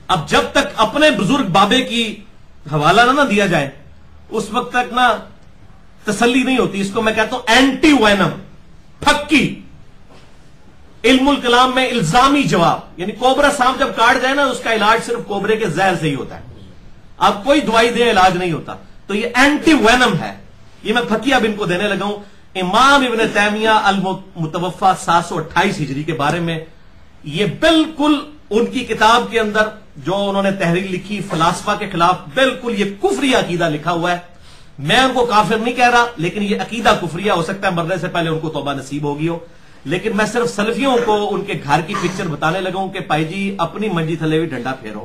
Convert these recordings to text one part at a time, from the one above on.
اب جب تک اپنے بزرگ بابے کی حوالہ نہ دیا جائے اس وقت تک نہ تسلی نہیں ہوتی. اس کو میں کہتا ہوں اینٹی وینم، پھکی. علم الکلام میں الزامی جواب، یعنی کوبرا سانپ جب کاٹ جائے نا اس کا علاج صرف کوبرے کے زہر سے ہی ہوتا ہے. اب کوئی دوائی دے علاج نہیں ہوتا. تو یہ اینٹی وینم ہے. یہ میں پھکی اب ان کو دینے لگا ہوں. امام ابن تیمیہ المتوفا 728 ہجری کے بارے میں یہ بالکل ان کی کتاب کے اندر جو انہوں نے تحریر لکھی فلاسفہ کے خلاف، بالکل یہ کفری عقیدہ لکھا ہوا ہے. میں ان کو کافر نہیں کہہ رہا، لیکن یہ عقیدہ کفریہ ہو سکتا ہے مرنے سے پہلے ان کو توبہ نصیب ہوگی ہو. لیکن میں صرف سلفیوں کو ان کے گھر کی پکچر بتانے لگا ہوں کہ بھائی جی اپنی منجی تھلے بھی ڈنڈا پھیرو.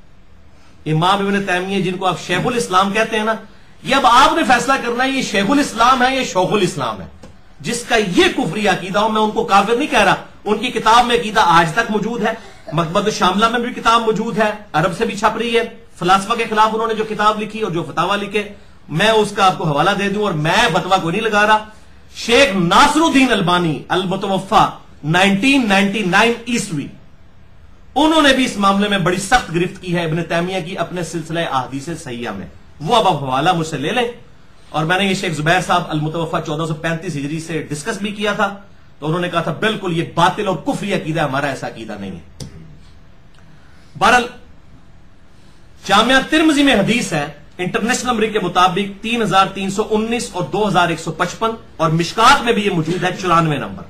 امام ابن تیمیہ جن کو آپ شیخ الاسلام کہتے ہیں نا، یہ اب آپ نے فیصلہ کرنا ہے یہ شیخ الاسلام ہے یا شوخ الاسلام ہے. جس کا یہ کفری عقیدہ ہو میں ان کو کافر نہیں کہہ رہا. ان کی کتاب میں عقیدہ آج تک موجود ہے. مکتبۃ الشاملہ میں بھی کتاب موجود ہے، عرب سے بھی چھپ رہی ہے. فلاسفہ کے خلاف انہوں نے جو کتاب لکھی اور جو فتاوی لکھے میں اس کا آپ کو حوالہ دے دوں. اور میں فتویٰ کو نہیں لگا رہا. شیخ ناصر الدین البانی المتوفا 1999 عیسوی، انہوں نے بھی اس معاملے میں بڑی سخت گرفت کی ہے ابن تیمیہ کی اپنے سلسلہ احادیث صحیحہ میں. وہ اب آپ حوالہ مجھ سے لے لیں. اور میں نے یہ شیخ زبیر صاحب المتوفا 1435 ہجری سے ڈسکس بھی کیا تھا، تو انہوں نے کہا تھا بالکل یہ باطل اور کفری عقیدہ، ہمارا ایسا عقیدہ نہیں ہے. بہرحال جامعہ ترمذی میں حدیث ہے انٹرنیشنل نمبر کے مطابق 3319 اور 2155، اور مشکات میں بھی یہ موجود ہے 94 نمبر.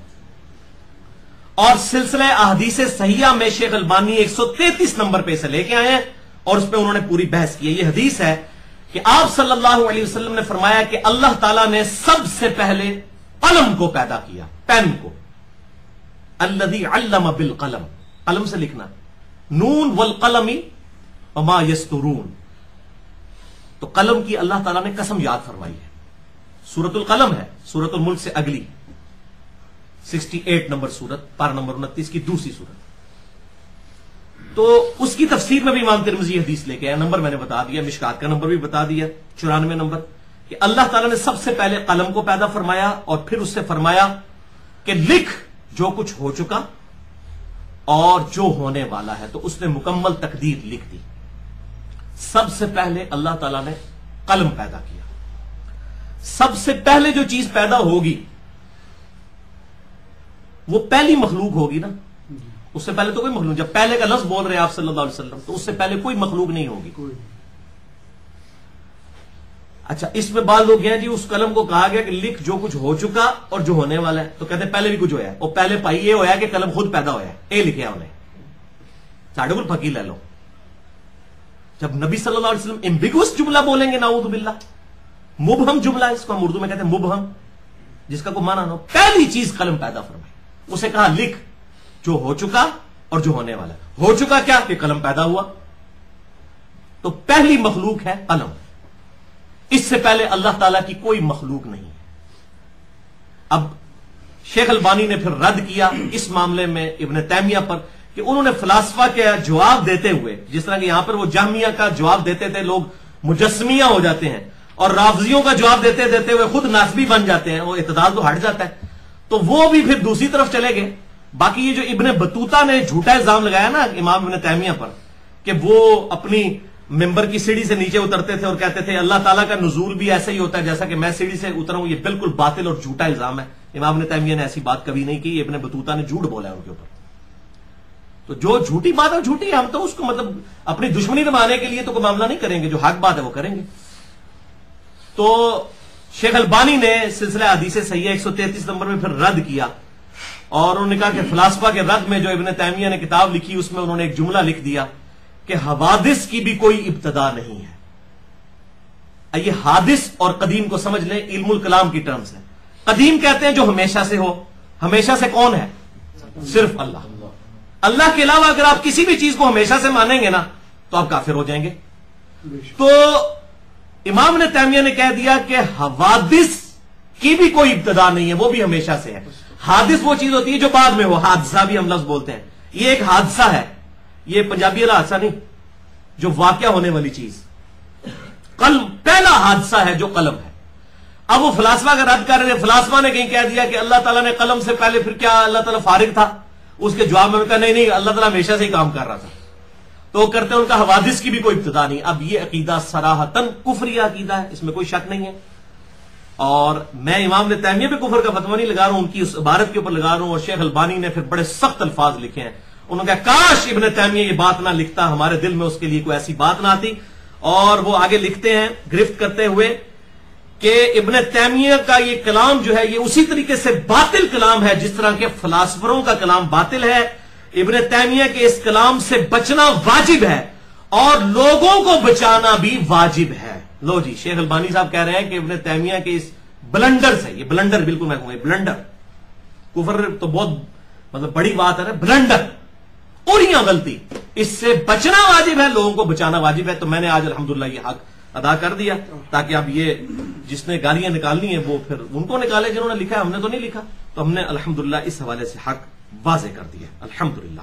اور سلسلہ احادیث صحیحہ میں شیخ البانی 133 نمبر پہ اسے لے کے آئے ہیں اور اس پہ انہوں نے پوری بحث کی ہے. یہ حدیث ہے کہ آپ صلی اللہ علیہ وسلم نے فرمایا کہ اللہ تعالیٰ نے سب سے پہلے قلم کو پیدا کیا، پین کو. الذی علم بالقلم، قلم سے لکھنا، نون والقلم وما یسطرون. تو قلم کی اللہ تعالیٰ نے قسم یاد فرمائی ہے. سورۃ القلم ہے، سورۃ الملک سے اگلی 68 نمبر سورت، پارہ نمبر 29 کی دوسری سورت. تو اس کی تفسیر میں بھی امام ترمذی حدیث لے کے آیا. نمبر میں نے بتا دیا، مشکات کا نمبر بھی بتا دیا 94 نمبر، کہ اللہ تعالیٰ نے سب سے پہلے قلم کو پیدا فرمایا اور پھر اس سے فرمایا کہ لکھ جو کچھ ہو چکا اور جو ہونے والا ہے. تو اس نے مکمل تقدیر لکھ دی. سب سے پہلے اللہ تعالیٰ نے قلم پیدا کیا. سب سے پہلے جو چیز پیدا ہوگی وہ پہلی مخلوق ہوگی نا. اس سے پہلے تو کوئی مخلوق، جب پہلے کا لفظ بول رہے ہیں آپ صلی اللہ علیہ وسلم تو اس سے پہلے کوئی مخلوق نہیں ہوگی. اچھا، اس میں بعض لوگ ہیں جی اس قلم کو کہا گیا کہ لکھ جو کچھ ہو چکا اور جو ہونے والا ہے، تو کہتے ہیں پہلے بھی کچھ ہوا ہے. اور پہلے پائی یہ ہوا کہ قلم خود پیدا ہوا ہے، اے لکھیا انہیں. ساڑھے کو پھکی لے لو. جب نبی صلی اللہ علیہ وسلم ایمبیگوس جملہ بولیں گے نعوذ باللہ، مبہم جملہ، اس کو ہم اردو میں کہتے ہیں مبہم، جس کا کوئی معنی نہ ہو، پہلی چیز قلم پیدا فرمائی. اسے کہا لکھ جو ہو چکا اور جو ہونے والا. ہو چکا کیا کہ قلم پیدا ہوا. تو پہلی مخلوق ہے قلم. اس سے پہلے اللہ تعالیٰ کی کوئی مخلوق نہیں ہے. اب شیخ البانی نے پھر رد کیا اس معاملے میں ابن تیمیہ پر کہ انہوں نے فلاسفہ کے جواب دیتے ہوئے، جس طرح کہ یہاں پر وہ جہمیہ کا جواب دیتے تھے لوگ مجسمیہ ہو جاتے ہیں، اور رافضیوں کا جواب دیتے دیتے ہوئے خود ناسبی بن جاتے ہیں، وہ اعتدال تو ہٹ جاتا ہے. تو وہ بھی پھر دوسری طرف چلے گئے. باقی یہ جو ابن بطوطہ نے جھوٹا الزام لگایا نا امام ابن تیمیہ پر کہ وہ اپنی ممبر کی سیڑھی سے نیچے اترتے تھے اور کہتے تھے اللہ تعالیٰ کا نزول بھی ایسا ہی ہوتا ہے جیسا کہ میں سیڑھی سے اترا ہوں، یہ بالکل باطل اور جھوٹا الزام ہے. امام ابن تیمیہ نے ایسی بات کبھی نہیں کی. ابن بطوطہ نے جھوٹ بولا ہے ان کے اوپر. تو جو جھوٹی بات ہے جھوٹی ہے، ہم تو اس کو مطلب اپنی دشمنی نبھانے کے لیے تو کوئی معاملہ نہیں کریں گے، جو حق بات ہے وہ کریں گے. تو شیخ البانی نے سلسلہ حدیث صحیحہ 133 نمبر میں پھر رد کیا، اور انہوں نے کہا کہ فلاسفہ کے رد میں جو ابن تیمیہ نے کتاب لکھی اس میں انہوں نے ایک جملہ لکھ دیا کہ حوادث کی بھی کوئی ابتدا نہیں ہے. یہ حادث اور قدیم کو سمجھ لیں، علم الکلام کی ٹرمز ہے. قدیم کہتے ہیں جو ہمیشہ سے ہو. ہمیشہ سے کون ہے؟ صرف اللہ. اللہ کے علاوہ اگر آپ کسی بھی چیز کو ہمیشہ سے مانیں گے نا تو آپ کافر ہو جائیں گے. تو امام نے تیمیہ نے کہہ دیا کہ حوادث کی بھی کوئی ابتدا نہیں ہے، وہ بھی ہمیشہ سے ہے. حادث وہ چیز ہوتی ہے جو بعد میں ہو، حادثہ بھی ہم لفظ بولتے ہیں. یہ ایک حادثہ ہے، یہ پنجابی والا حادثہ نہیں، جو واقعہ ہونے والی چیز. قلم پہلا حادثہ ہے جو قلم ہے. اب وہ فلاسفہ کا رد کر رہے ہیں. فلاسفہ نے کہیں کہہ دیا کہ اللہ تعالیٰ نے قلم سے پہلے پھر کیا اللہ تعالیٰ فارغ تھا؟ اس کے جواب میں کہا نہیں اللہ تعالیٰ ہمیشہ سے ہی کام کر رہا تھا. تو کرتے ہیں ان کا حوادث کی بھی کوئی ابتدا نہیں. اب یہ عقیدہ صراحتاً کفری عقیدہ ہے، اس میں کوئی شک نہیں ہے. اور میں امام ابن تیمیہ پہ کفر کا فتویٰ نہیں لگا رہا ہوں، ان کی اس عبارت کے اوپر لگا رہا ہوں. اور شیخ البانی نے پھر بڑے سخت الفاظ لکھے ہیں. انہوں نے کہا کاش ابن تیمیہ یہ بات نہ لکھتا، ہمارے دل میں اس کے لیے کوئی ایسی بات نہ آتی. اور وہ آگے لکھتے ہیں گرفت کرتے ہوئے کہ ابن تیمیہ کا یہ کلام جو ہے یہ اسی طریقے سے باطل کلام ہے جس طرح کے فلاسفروں کا کلام باطل ہے. ابن تیمیہ کے اس کلام سے بچنا واجب ہے اور لوگوں کو بچانا بھی واجب ہے. لو جی، شیخ البانی صاحب کہہ رہے ہیں کہ ابن تیمیہ کے اس بلنڈر سے، یہ بلنڈر بالکل میں کہوں گا بلنڈر، کفر تو بہت مطلب بڑی بات ہے نا، بلنڈر اور یہ غلطی، اس سے بچنا واجب ہے، لوگوں کو بچانا واجب ہے. تو میں نے آج الحمدللہ یہ حق ادا کر دیا تاکہ اب یہ جس نے گالیاں نکالنی ہیں وہ پھر ان کو نکالے جنہوں نے لکھا ہے، ہم نے تو نہیں لکھا. تو ہم نے الحمدللہ اس حوالے سے حق واضح کر دیا الحمدللہ.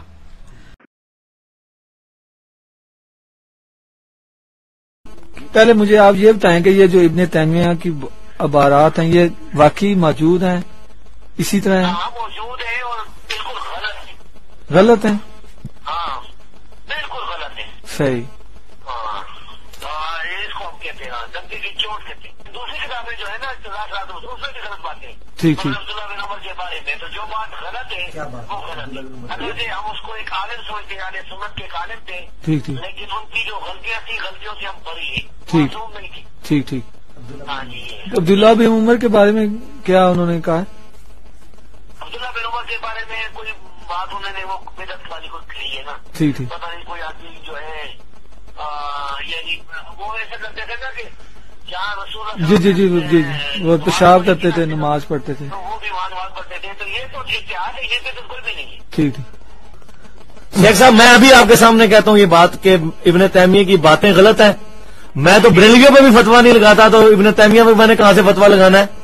پہلے مجھے آپ یہ بتائیں کہ یہ جو ابن تیمیہ کی عبارات ہیں یہ واقعی موجود ہیں، اسی طرح ہیں؟ ہاں موجود ہیں اور بالکل غلط ہیں. غلط ہیں؟ ہاں بالکل غلط ہیں. صحیح. ہاں اس کو ہم کہتے ہیں دندے کی چوٹ کہتے ہیں. دوسری کتابیں جو ہے نا اس میں بھی غلط باتیں. ٹھیک ٹھیک. عبداللہ بن عمر کے بارے میں تو جو بات غلط ہے وہ غلط ہے. اگر ہم اس کو ایک عالم سمجھتے ہیں، اہل سنت کے ایک عالم تھے، ٹھیک ٹھیک لیکن ان کی جو غلطیاں تھی غلطیوں سے ہم بری ہیں، ٹھیک. معصوم نہیں تھی. ٹھیک ٹھیک. ہاں جی. عبداللہ بن عمر کے بارے میں کیا انہوں نے کہا؟ عبداللہ بن عمر کے بارے میں کوئی بات انہوں نے وہ بدعت والی کو کہی ہے نا. ٹھیک ٹھیک. پتہ نہیں کوئی آدمی جو ہے یعنی وہ ایسا کرتے تھے نا کہ جہاں رسول جی جی جی جی وہ پیشاب کرتے تھے، نماز پڑھتے تھے. تو وہ بھی وہاں نماز پڑھتے تھے. تو یہ تو اتحاد ہے، یہ تو بالکل بھی نہیں ہے. ٹھیک ٹھیک. شیخ صاحب میں ابھی آپ کے سامنے کہتا ہوں یہ بات کہ ابن تیمیہ کی باتیں غلط ہیں. میں تو بریلویوں پہ بھی فتویٰ نہیں لگاتا، تو ابن تیمیہ پہ میں نے کہاں سے فتویٰ لگانا ہے؟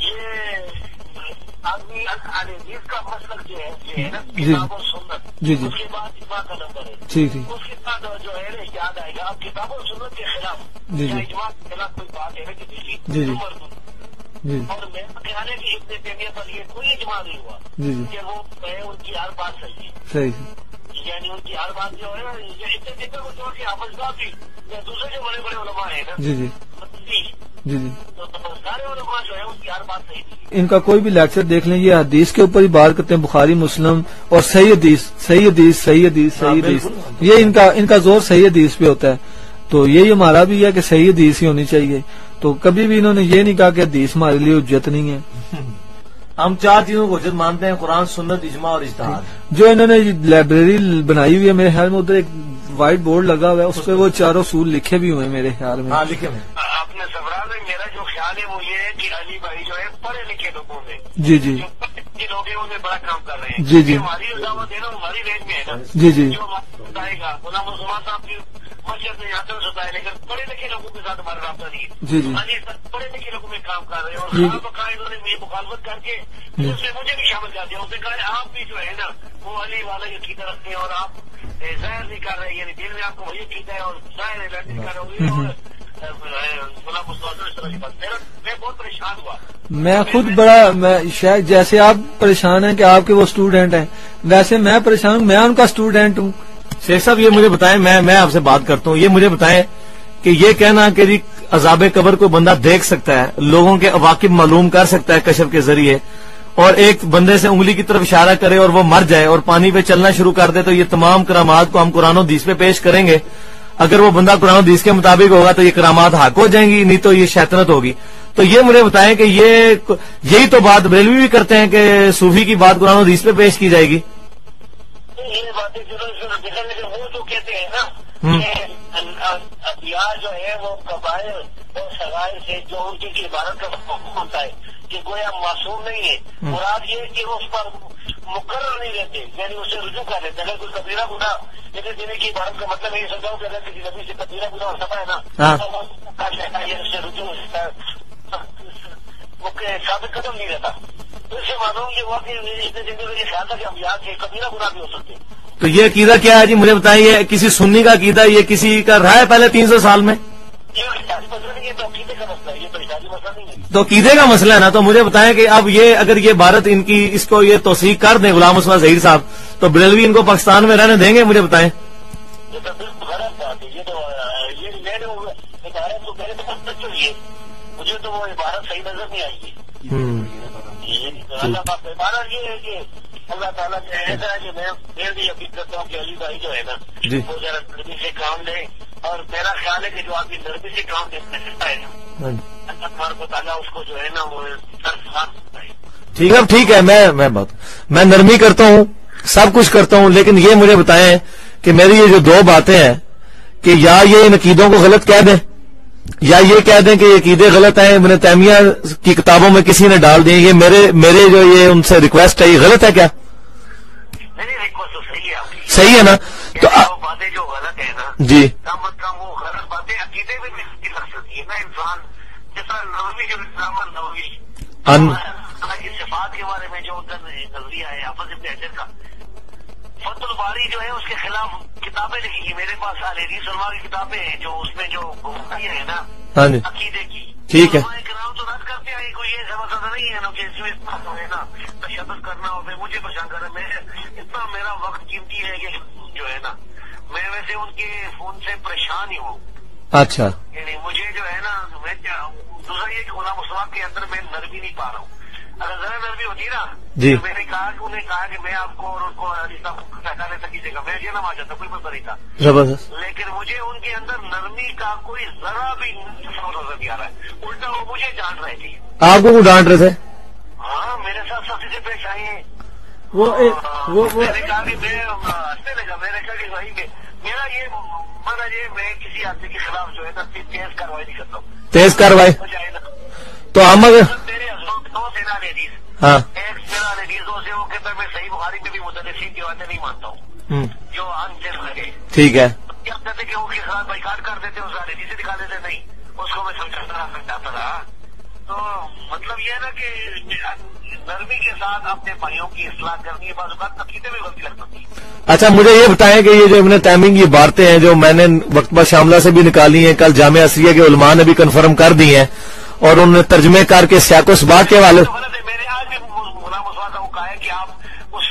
یہ آدمی حدیث کا مسلک جو ہے یہ ہے نا جی کتاب و سنت، جی جی. اس کے بعد اجماع کا نمبر ہے. ٹھیک ٹھیک. اس کے بعد جو ہے نا اجتہاد آئے گا. اب کتاب و سنت کے خلاف جی یا جی. اجماع کے خلاف کوئی بات ہے نا کسی کی جی جی. نمبر دو. جی اور میرا خیال ہے کہ ابن تیمیہ پر یہ کوئی اجماع نہیں ہوا جی جی. کہ وہ ہے ان کی ہر بات صحیح ہے. صحیح. یعنی ان کی ہر بات جو ہے نا یہ اتنے دن کو چھوڑ کے حافظ صاحب بھی دوسرے جو بڑے بڑے علماء ہیں نا جی جی جی جی. تو سارے علماء جو ہے ان کی ہر بات صحیح تھی. ان کا کوئی بھی لیکچر دیکھ لیں، یہ حدیث کے اوپر ہی بات کرتے ہیں، بخاری مسلم اور صحیح حدیث صحیح حدیث صحیح حدیث صحیح حدیث. یہ ان کا زور صحیح حدیث پہ ہوتا ہے. تو یہی ہمارا بھی ہے کہ صحیح حدیث ہی ہونی چاہیے. تو کبھی بھی انہوں نے یہ نہیں کہا کہ حدیث ہمارے لیے حجت نہیں ہے. ہم 4 چیزوں کو حجت مانتے ہیں: قرآن، سنت، اجماع اور اجتہاد. جو انہوں نے لائبریری بنائی ہوئی ہے میرے خیال میں ادھر ایک وائٹ بورڈ لگا ہوا ہے، اس پہ وہ 4 اصول لکھے بھی ہوئے ہیں میرے خیال میں. ہاں لکھے ہوئے. اپنے سبرا میں میرا جو خیال ہے وہ یہ ہے کہ علی بھائی جو ہے پڑھے لکھے لوگوں میں جی جی جو پڑھے لکھے لوگ ہیں ان میں بڑا کام کر رہے ہیں. جی جی. ہماری دعوت ہے نا ہماری رینج میں ہے نا. جی جی. جو بتائے گا غلام عثمان صاحب کی مسجد میں یہاں سے ہوتا ہے، لیکن پڑھے لکھے لوگوں کے ساتھ ہمارا رابطہ نہیں ہے. جی جی. علی سب پڑھے لکھے لوگوں میں کام کر رہے ہیں اور جی. خواہ بخواہ انہوں نے میری مخالفت کر کے اس میں مجھے بھی شامل کر دیا. اس نے کہا آپ بھی جو ہے نا وہ علی والا عقیدہ رکھتے ہیں اور آپ ظاہر نہیں کر رہے، یعنی دل میں آپ کو وہی عقیدہ ہے اور ظاہر نہیں کر رہے ہوں. غلام عثمان اس طرح کی بات میں بہت پریشان ہوا. میں خود میں شاید جیسے آپ پریشان ہیں کہ آپ کے وہ اسٹوڈینٹ ہیں، ویسے میں پریشان ہوں، میں ان کا اسٹوڈینٹ ہوں. شیخ صاحب یہ مجھے بتائیں، میں آپ سے بات کرتا ہوں، یہ مجھے بتائیں کہ یہ کہنا کہ جی عذاب قبر کو بندہ دیکھ سکتا ہے، لوگوں کے عواقب معلوم کر سکتا ہے کشف کے ذریعے، اور ایک بندے سے انگلی کی طرف اشارہ کرے اور وہ مر جائے اور پانی پہ چلنا شروع کر دے، تو یہ تمام کرامات کو ہم قرآن و حدیث پہ پیش کریں گے. اگر وہ بندہ قرآن و حدیث کے مطابق ہوگا تو یہ کرامات حق ہو جائیں گی، نہیں تو یہ شیطنت ہوگی. تو یہ مجھے بتائیں کہ یہی تو بات بریلوی بھی کرتے ہیں کہ صوفی کی بات قرآن و حدیث پہ پیش کی جائے گی. یہ باتیں لیکن وہ جو کہتے ہیں نا کہ جو ہے وہ قبائل اور سرائے سے جو ان کی عبارت کا حکم ہوتا ہے کہ گویا معصوم نہیں ہے. مراد یہ کہ وہ اس پر مقرر نہیں رہتے، یعنی اسے رجوع کر لیتے. اگر کوئی کبیرہ گناہ لیکن دینے کی عبارت کا مطلب یہ سمجھاؤں کہ اگر کسی نبی سے کبیرہ گناہ ہو سکتا ہے نا تو یہ اس سے رجوع ثابت قدم نہیں رہتا. تو اس سے معلوم یہ ہوا کہ اس نے زندگی خیال تھا کہ ہم یہاں سے کبیرہ گناہ بھی ہو سکتے ہیں. تو یہ عقیدہ کیا ہے جی مجھے بتائیں؟ یہ کسی سنی کا عقیدہ ہے، یہ کسی کا رہا ہے پہلے 300 سال میں؟ یہ احتیاطی مسئلہ نہیں ہے، تو عقیدے کا مسئلہ ہے، یہ تو احتیاطی مسئلہ نہیں ہے. تو عقیدے کا مسئلہ ہے نا. تو مجھے بتائیں کہ اب یہ اگر یہ بھارت ان کی اس کو یہ توثیق کر دیں غلام عثمان ظہیر صاحب، تو بریلوی ان کو پاکستان میں رہنے دیں گے؟ مجھے بتائیں. یہ تو بالکل غلط بات ہے. یہ میرے عبارت تو میرے پاس چلیے مجھے تو وہ عبارت صحیح نظر نہیں آئی ہے. عبارت یہ ہے کہ اللہ تعالیٰ سے ایسا ہے کہ میں بھی اپیل کرتا ہوں کہ علی بھائی جو ہے نا وہ ذرا نرمی سے کام لے, اور میرا خیال ہے کہ جو آپ کی نرمی سے کام دیتا ہے نا اللہ تبارک و تعالیٰ اس کو جو ہے نا وہ ٹھیک ہے. میں نرمی کرتا ہوں, سب کچھ کرتا ہوں, لیکن یہ مجھے بتائیں کہ میری یہ جو دو باتیں ہیں کہ یا یہ ان عقیدوں کو غلط کہہ دیں یا یہ کہہ دیں کہ یہ عقیدے غلط ہیں, ابن تیمیہ کی کتابوں میں کسی نے ڈال دیے, یہ میرے جو یہ ان سے ریکویسٹ ہے, یہ غلط ہے کیا؟ نہیں, ریکویسٹ تو صحیح ہے, صحیح ہے نا؟ تو باتیں جو غلط ہے نا جی کم از کم وہ غلط باتیں عقیدے میں بھی لگ سکتی ہے نا. انسان جس طرح نووی جو اسلام نووی کی صفات کے بارے میں جو نظریہ ہے حافظ ابن حجر کا فتح الباری جو ہے اس کے خلاف کتابیں لکھی گئی. میرے پاس حدیث علماء کی کتابیں ہیں جو اس میں جو ہے نا عقیدے کی, ٹھیک ہے, نام تو رد کرتے ہیں. کوئی یہ سمجھتا نہیں ہے نا کہ اس میں ہے نا تشدد کرنا ہو پھر مجھے پریشان کرنا. اتنا میرا وقت قیمتی ہے کہ جو ہے نا میں ویسے ان کے فون سے پریشان ہی ہوں. اچھا, یعنی مجھے جو ہے نا میں دوسرا یہ کہ غلام مصطفیٰ کے اندر میں نرمی نہیں پا رہا ہوں. اگر ذرا نرمی ہوتی نا جی میں نے کہا کہ انہیں کہا کہ میں آپ کو اور ان کو پہچانے تک کیجیے گا, میں جینا آ جاتا, کوئی مسئلہ نہیں تھا. زبردست. لیکن مجھے ان کے اندر نرمی کا کوئی ذرا بھی نظر نہیں آ رہا ہے. الٹا وہ مجھے ڈانٹ رہے تھے. آپ کو ڈانٹ رہے تھے؟ ہاں, میرے ساتھ سختی سے پیش آئی ہیں. وہ میں نے کہا کہ میں ہنسنے لگا. میں نے کہا کہ بھائی میرا یہ مانا یہ میں کسی آدمی کے خلاف جو ہے نا تیز کاروائی نہیں کرتا ہوں. تیز کاروائی تو ہم میرے دو سینا حدیث, ہاں ایک سینا حدیث دو سے وہ کہتا ہے میں صحیح بخاری میں بھی مدرسین کی باتیں نہیں مانتا ہوں جو ان سے لگے. ٹھیک ہے, کیا کہتے کہ وہ کے خلاف بائیکاٹ کر دیتے, اس حدیث سے دکھا دیتے, نہیں اس کو میں سمجھاتا رہا. تو مطلب یہ ہے نا کہ نرمی کے ساتھ اپنے بھائیوں کی اصلاح کرنی ہے. بعض اوقات عقیدے میں غلطی لگ سکتی ہے. اچھا مجھے یہ بتائیں کہ یہ جو ابن تیمیہ کی عبارتیں ہیں جو میں نے وقت شاملہ سے بھی نکالی ہیں, کل جامعہ عصریہ کے علماء نے بھی کنفرم کر دی ہیں اور انہوں نے ترجمے کر کے سیاق و سباق کے والے میں نے آج بھی غلام مصطفیٰ کا وہ کہا ہے کہ آپ اس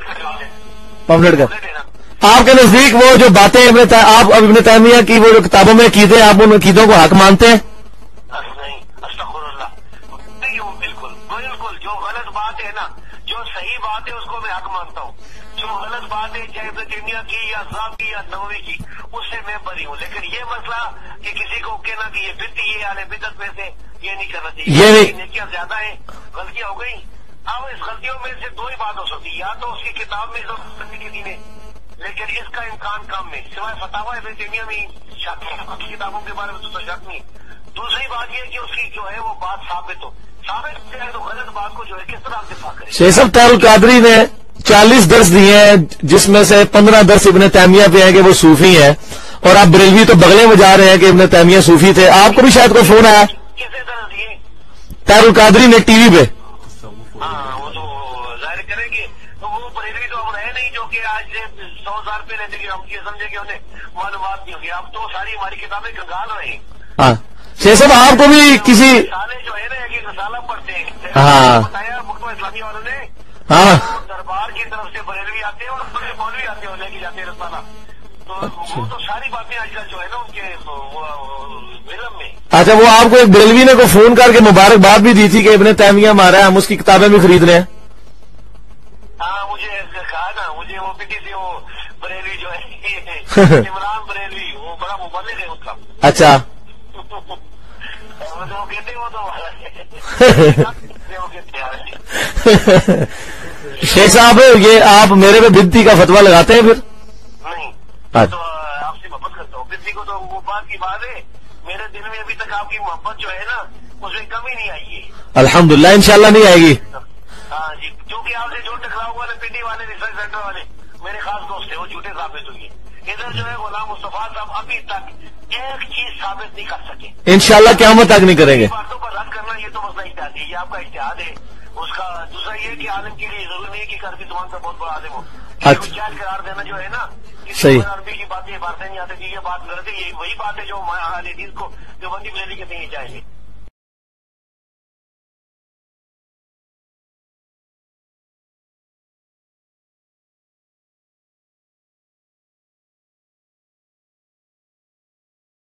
پمفلٹ کا آپ کے نزدیک وہ جو باتیں آپ ابن تیمیہ کی وہ جو کتابوں میں عقیدے آپ ان عقیدوں کو حق مانتے ہیں؟ نہیں, استغفر اللہ, نہیں ہوں. بالکل جو غلط بات ہے نا, جو صحیح بات ہے اس کو میں حق مانتا ہوں. جو غلط بات ہے چاہے ابن تیمیہ کی یا صاحب کی یا نووی کی اس سے میں بری ہوں. لیکن یہ مسئلہ کہ کسی کو کہنا کہ یہ بدعت یہ اہل بدعت میں سے یہ نہیں کرنا چاہیے. یہ نیکیاں زیادہ ہیں, غلطیاں ہو گئی. اب اس غلطیوں میں سے دو ہی بات ہو سکتی ہے, یا تو اس کی کتاب میں کسی نے, لیکن اس کا امکان کم ہے. سوائے فتاوی ابن تیمیہ میں شک ہے, باقی کتابوں کے بارے میں تو شک نہیں. دوسری بات یہ کہ اس کی جو ہے وہ بات ثابت ہو تو غلط بات کو جو ہے کس طرح دفاع کرے. شیخ صاحب طاہر القادری نے 40 درس دیے ہیں جس میں سے 15 درس ابن تیمیہ پہ ہیں کہ وہ صوفی ہیں, اور آپ بریلوی تو بغلے میں جا رہے ہیں کہ ابن تیمیہ صوفی تھے. آپ کو بھی شاید کوئی فون آیا کسے درس دیے طاہر القادری نے ٹی وی پہ؟ ہاں, وہ تو ظاہر کریں گے. تو وہ بریلوی تو ہم رہے نہیں جو کہ آج سے 100 سال پہلے تھے کہ ہم یہ سمجھے کہ انہیں معلومات نہیں ہوگی. اب تو ساری ہماری کتابیں کنگال رہے ہیں. ہاں شیخ صاحب آپ کو بھی کسی سالے جو ہے نا کہ رسالہ پڑھتے ہیں, ہاں بتایا مکتبہ اسلامی والوں نے, ہاں دربار کی طرف سے بریلوی آتے ہیں اور مولوی آتے ہیں لے کے جاتے ہیں رسالہ. تو وہ تو ساری باتیں آج کل جو ہے نا ان کے علم میں. اچھا وہ آپ کو ایک بریلوی نے کو فون کر کے مبارکباد بھی دی تھی کہ ابن تیمیہ ہمارا ہے, ہم اس کی کتابیں بھی خرید رہے ہیں. ہاں مجھے کہا نا, مجھے وہ پٹی سے وہ بریلوی جو ہے عمران بریلوی وہ بڑا مبلغ ہے ان کا. اچھا وہ کہتے وہ تو شیخ صاحب یہ آپ میرے پہ بدتی کا فتویٰ لگاتے ہیں پھر؟ نہیں, تو آپ سے محبت کرتا ہوں. بدتی کو تو وہ بات کی بات ہے, میرے دل میں ابھی تک آپ کی محبت جو ہے نا اس میں کمی نہیں آئی ہے. الحمدللہ انشاءاللہ نہیں آئے گی. ہاں جی, کیونکہ آپ سے جو ٹکراؤ والے پنڈی والے ریسرچ سینٹر والے میرے خاص دوست ہیں, وہ جھوٹے ثابت ہوئی ہیں. ادھر جو ہے غلام مصطفیٰ صاحب ابھی تک ایک چیز ثابت نہیں کر سکے. انشاءاللہ قیامت تک نہیں کریں گے. باتوں پر رد کرنا یہ تو مسئلہ اجتہادی ہے, یہ آپ کا اجتہاد ہے. اس کا دوسرا یہ کہ عالم کے لیے ضروری نہیں ہے کہ عربی زبان کا بہت بڑا عالم ہو. جائز قرار دینا جو ہے نا صحیح, عربی کی باتیں باتیں نہیں آتی, یہ بات غلط ہے. یہ وہی بات ہے جو حدیث کو جو بندی بریلی کے نہیں جائیں گے.